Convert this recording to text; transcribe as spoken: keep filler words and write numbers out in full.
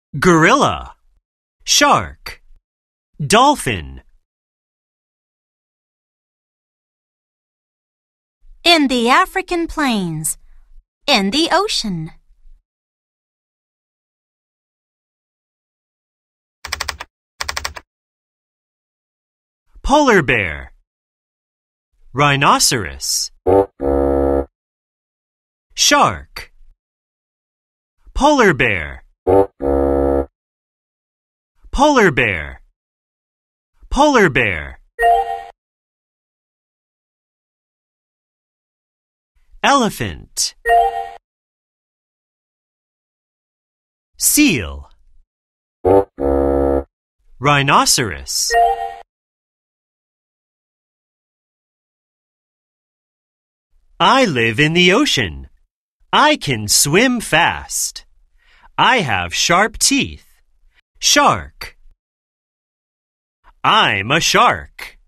gorilla, shark, dolphin. In the African plains. In the ocean. Polar bear, rhinoceros, shark, polar bear, polar bear, polar bear. Elephant, seal, rhinoceros. I live in the ocean. I can swim fast. I have sharp teeth. Shark. I'm a shark.